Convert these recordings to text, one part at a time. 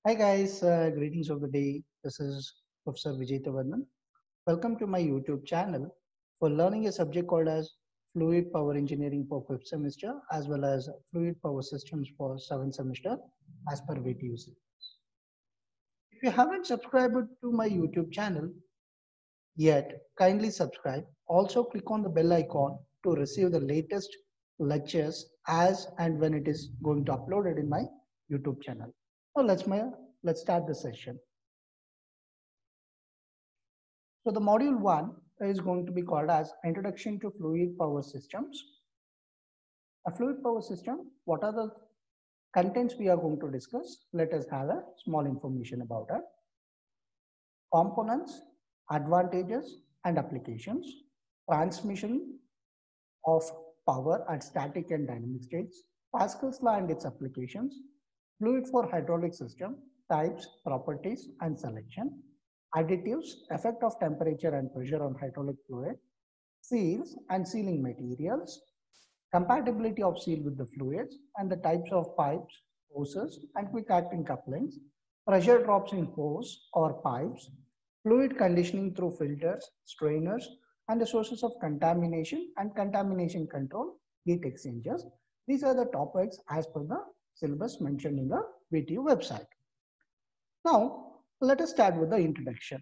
Hi guys, greetings of the day. This is Professor Vijay Tavarnan. Welcome to my YouTube channel for learning a subject called as Fluid Power Engineering for 5th semester as well as Fluid Power Systems for 7th semester as per VTUC. If you haven't subscribed to my YouTube channel yet, kindly subscribe. Also click on the bell icon to receive the latest lectures as and when it is going to upload it in my YouTube channel. Now let's start the session. So the module 1 is going to be called as Introduction to Fluid Power Systems. A fluid power system, what are the contents we are going to discuss? Let us have a small information about it. Components, advantages and applications, transmission of power at static and dynamic states, Pascal's law and its applications, fluid for hydraulic system, types, properties and selection, additives, effect of temperature and pressure on hydraulic fluid, seals and sealing materials, compatibility of seal with the fluids and the types of pipes, hoses and quick acting couplings, pressure drops in hose or pipes, fluid conditioning through filters, strainers, and the sources of contamination and contamination control, heat exchangers. These are the topics as per the syllabus mentioned in the VTU website. Now, let us start with the introduction.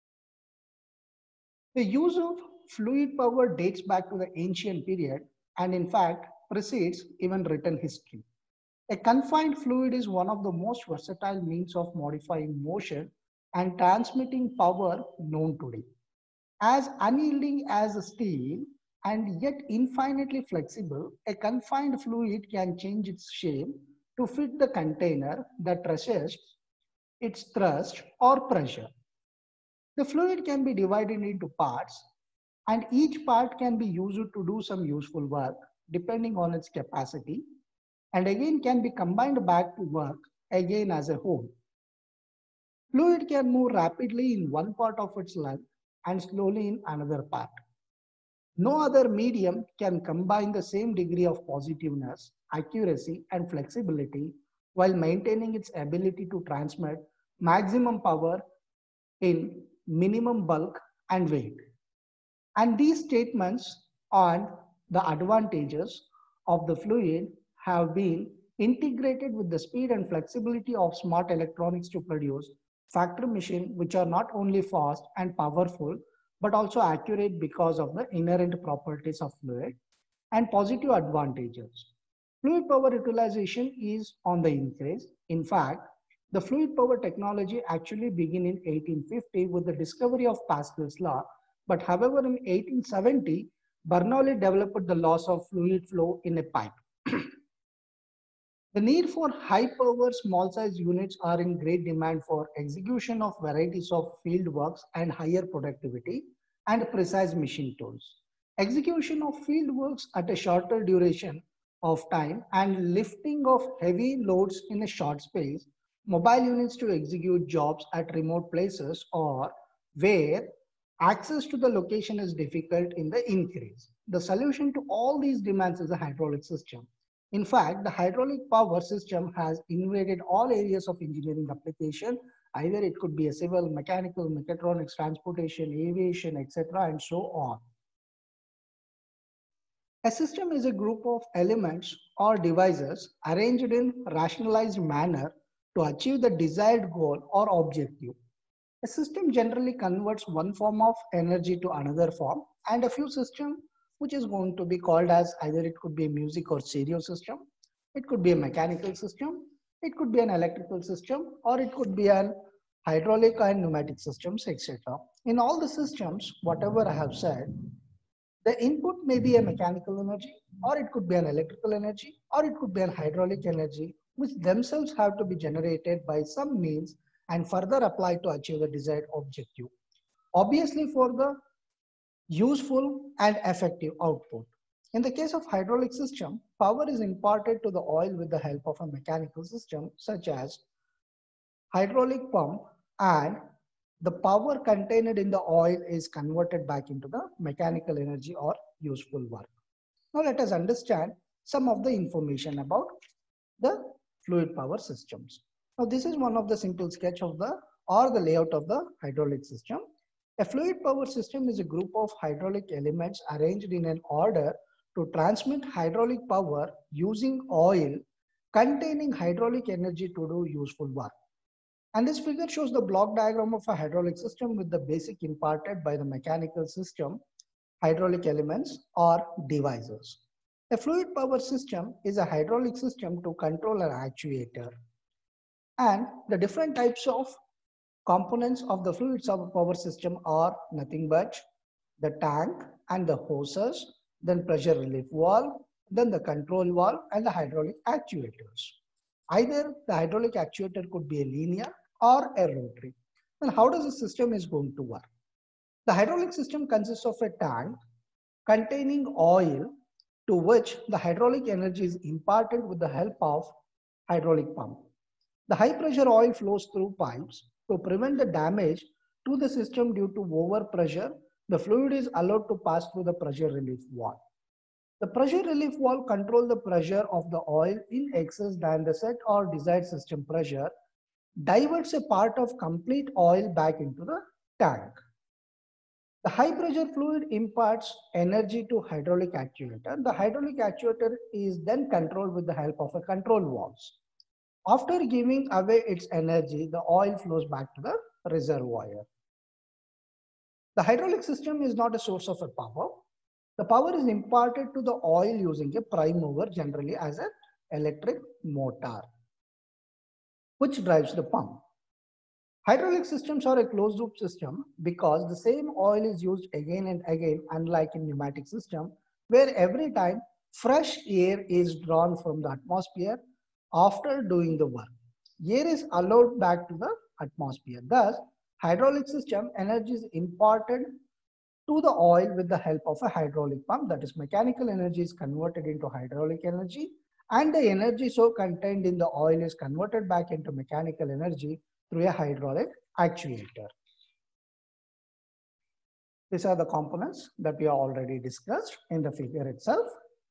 The use of fluid power dates back to the ancient period and in fact precedes even written history. A confined fluid is one of the most versatile means of modifying motion and transmitting power known today. As unyielding as steel and yet infinitely flexible, a confined fluid can change its shape to fit the container that resists its thrust or pressure. The fluid can be divided into parts, and each part can be used to do some useful work depending on its capacity, and again can be combined back to work again as a whole. Fluid can move rapidly in one part of its length and slowly in another part. No other medium can combine the same degree of positiveness, accuracy, and flexibility while maintaining its ability to transmit maximum power in minimum bulk and weight. And these statements on the advantages of the fluid have been integrated with the speed and flexibility of smart electronics to produce factory machines which are not only fast and powerful but also accurate because of the inherent properties of fluid and positive advantages. Fluid power utilization is on the increase. In fact, the fluid power technology actually began in 1850 with the discovery of Pascal's law, but however in 1870, Bernoulli developed the laws of fluid flow in a pipe. The need for high power small size units are in great demand for execution of varieties of field works and higher productivity and precise machine tools. Execution of field works at a shorter duration of time and lifting of heavy loads in a short space, mobile units to execute jobs at remote places or where access to the location is difficult in the increase. The solution to all these demands is a hydraulic system. In fact, the hydraulic power system has invaded all areas of engineering application. Either it could be a civil, mechanical, mechatronics, transportation, aviation, etc. and so on. A system is a group of elements or devices arranged in rationalized manner to achieve the desired goal or objective. A system generally converts one form of energy to another form, and a few system which is going to be called as either it could be a music or stereo system, it could be a mechanical system, it could be an electrical system, or it could be an hydraulic and pneumatic systems, etc. In all the systems, whatever I have said, the input may be a mechanical energy, or it could be an electrical energy, or it could be an hydraulic energy, which themselves have to be generated by some means and further applied to achieve the desired objective. Obviously, for the useful and effective output. In the case of hydraulic system, power is imparted to the oil with the help of a mechanical system such as hydraulic pump, and the power contained in the oil is converted back into the mechanical energy or useful work. Now let us understand some of the information about the fluid power systems. Now this is one of the simple sketch of the layout of the hydraulic system. A fluid power system is a group of hydraulic elements arranged in an order to transmit hydraulic power using oil containing hydraulic energy to do useful work. And this figure shows the block diagram of a hydraulic system with the basic imparted by the mechanical system, hydraulic elements or devices. A fluid power system is a hydraulic system to control an actuator. And the different types of components of the fluid power system are nothing but the tank and the hoses, then pressure relief valve, then the control valve and the hydraulic actuators. Either the hydraulic actuator could be a linear or a rotary. And how does the system is going to work? The hydraulic system consists of a tank containing oil to which the hydraulic energy is imparted with the help of hydraulic pump. The high pressure oil flows through pipes to prevent the damage to the system due to overpressure. The fluid is allowed to pass through the pressure relief valve. The pressure relief valve controls the pressure of the oil in excess than the set or desired system pressure, diverts a part of complete oil back into the tank. The high pressure fluid imparts energy to hydraulic actuator. The hydraulic actuator is then controlled with the help of a control valves. After giving away its energy, the oil flows back to the reservoir. The hydraulic system is not a source of a power. The power is imparted to the oil using a prime mover, generally as an electric motor, which drives the pump. Hydraulic systems are a closed loop system because the same oil is used again and again, unlike in pneumatic system, where every time fresh air is drawn from the atmosphere after doing the work. Air is allowed back to the atmosphere. Thus, hydraulic system energy is imparted to the oil with the help of a hydraulic pump. That is, mechanical energy is converted into hydraulic energy, and the energy so contained in the oil is converted back into mechanical energy through a hydraulic actuator. These are the components that we have already discussed in the figure itself.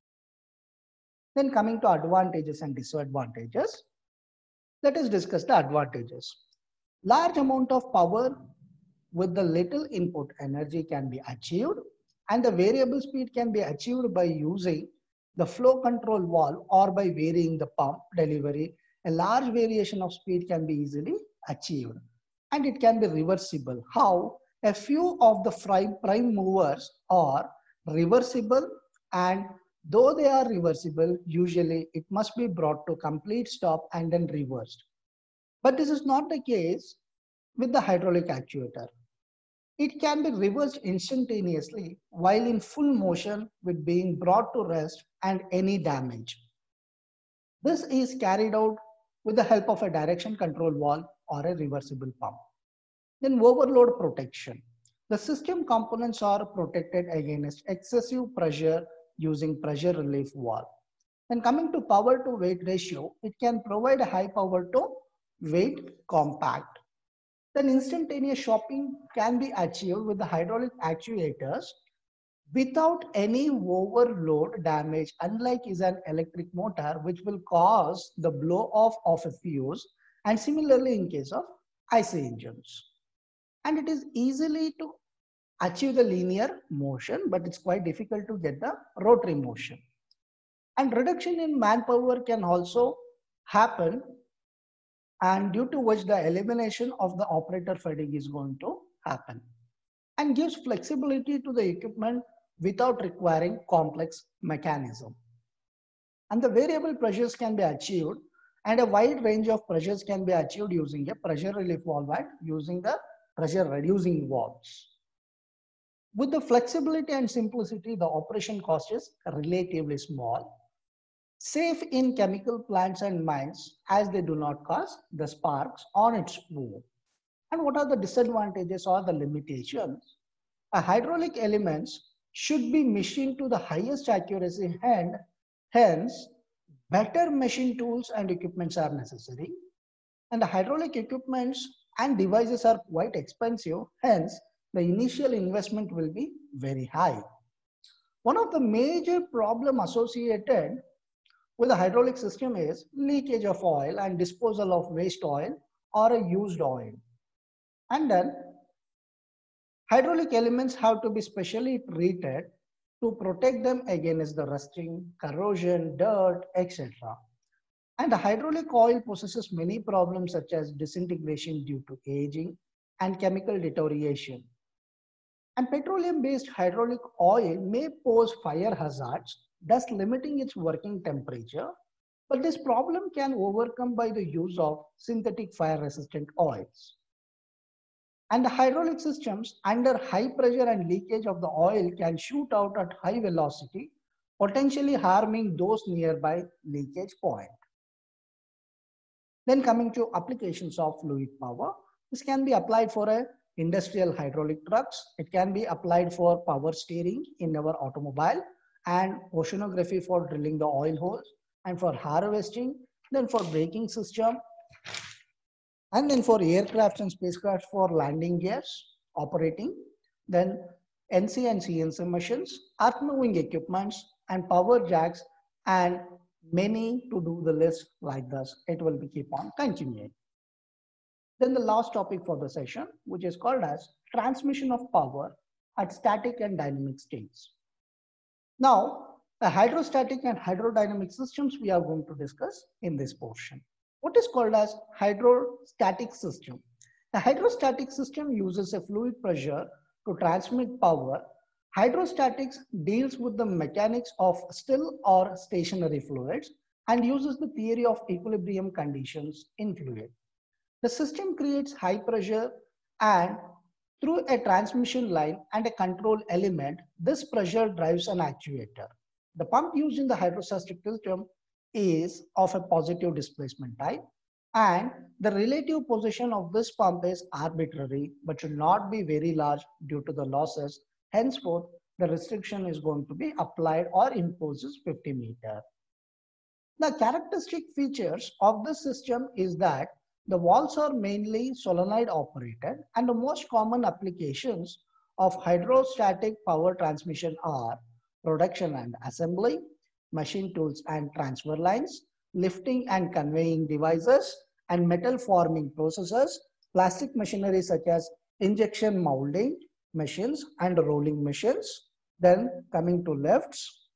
Then coming to advantages and disadvantages, let us discuss the advantages. Large amount of power with the little input energy can be achieved, and the variable speed can be achieved by using the flow control valve or by varying the pump delivery. A large variation of speed can be easily achieved, and it can be reversible. How? A few of the prime movers are reversible, and though they are reversible, usually it must be brought to complete stop and then reversed. But this is not the case with the hydraulic actuator. It can be reversed instantaneously while in full motion with being brought to rest and any damage. This is carried out with the help of a direction control valve or a reversible pump. Then overload protection. The system components are protected against excessive pressure using pressure relief valve. Then coming to power to weight ratio, it can provide a high power to weight compact. Then instantaneous shocking can be achieved with the hydraulic actuators without any overload damage, unlike is an electric motor, which will cause the blow off of a fuse, and similarly in case of IC engines. And it is easily to achieve the linear motion, but it's quite difficult to get the rotary motion. And reduction in manpower can also happen, and due to which the elimination of the operator fatigue is going to happen, and gives flexibility to the equipment without requiring complex mechanism. And the variable pressures can be achieved, and a wide range of pressures can be achieved using a pressure relief valve and using the pressure reducing valves. With the flexibility and simplicity, the operation cost is relatively small. Safe in chemical plants and mines, as they do not cause the sparks on its own. And what are the disadvantages or the limitations? A hydraulic elements should be machined to the highest accuracy, and hence better machine tools and equipments are necessary. And the hydraulic equipments and devices are quite expensive, hence the initial investment will be very high. One of the major problems associated with a hydraulic system is leakage of oil and disposal of waste oil or a used oil. And then hydraulic elements have to be specially treated to protect them against the rusting, corrosion, dirt, etc. And the hydraulic oil possesses many problems such as disintegration due to aging and chemical deterioration. And petroleum-based hydraulic oil may pose fire hazards, thus limiting its working temperature. But this problem can overcome by the use of synthetic fire-resistant oils. And the hydraulic systems under high pressure and leakage of the oil can shoot out at high velocity, potentially harming those nearby leakage point. Then coming to applications of fluid power, this can be applied for industrial hydraulic trucks. It can be applied for power steering in our automobile and oceanography for drilling the oil holes and for harvesting, then for braking system, and then for aircraft and spacecraft for landing gears operating, then NC and CNC machines, earth moving equipments and power jacks, and many to do the list like this. It will be keep on continuing. Then the last topic for the session, which is called as transmission of power at static and dynamic states. Now, the hydrostatic and hydrodynamic systems we are going to discuss in this portion. What is called as hydrostatic system? A hydrostatic system uses a fluid pressure to transmit power. Hydrostatics deals with the mechanics of still or stationary fluids and uses the theory of equilibrium conditions in fluid. The system creates high pressure and through a transmission line and a control element, this pressure drives an actuator. The pump used in the hydrostatic system is of a positive displacement type, and the relative position of this pump is arbitrary but should not be very large due to the losses. Henceforth, the restriction is going to be applied or imposes 50 meters. The characteristic features of this system is that the valves are mainly solenoid operated, and the most common applications of hydrostatic power transmission are production and assembly, machine tools and transfer lines, lifting and conveying devices, and metal forming processes, plastic machinery such as injection molding machines and rolling machines, then coming to lifts,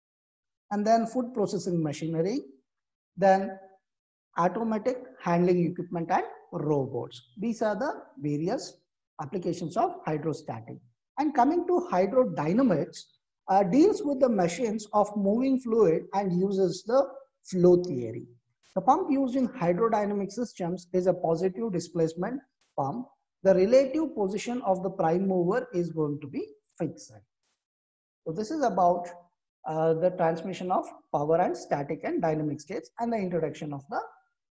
and then food processing machinery, then automatic handling equipment and robots. These are the various applications of hydrostatic. And coming to hydrodynamics, deals with the machines of moving fluid and uses the flow theory. The pump used in hydrodynamic systems is a positive displacement pump. The relative position of the prime mover is going to be fixed. So this is about the transmission of power and static and dynamic states and the introduction of the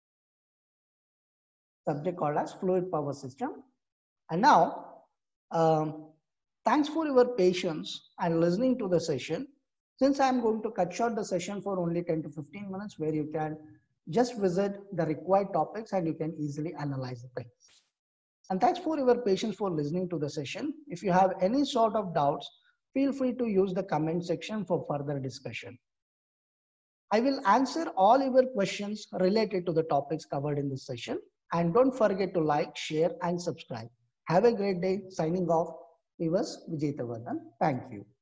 subject called as fluid power system. And now, thanks for your patience and listening to the session. Since I'm going to cut short the session for only 10 to 15 minutes where you can just visit the required topics and you can easily analyze the things. And thanks for your patience for listening to the session. If you have any sort of doubts, feel free to use the comment section for further discussion. I will answer all your questions related to the topics covered in this session. And don't forget to like, share, and subscribe. Have a great day. Signing off, Vijay Tavardhan. Thank you.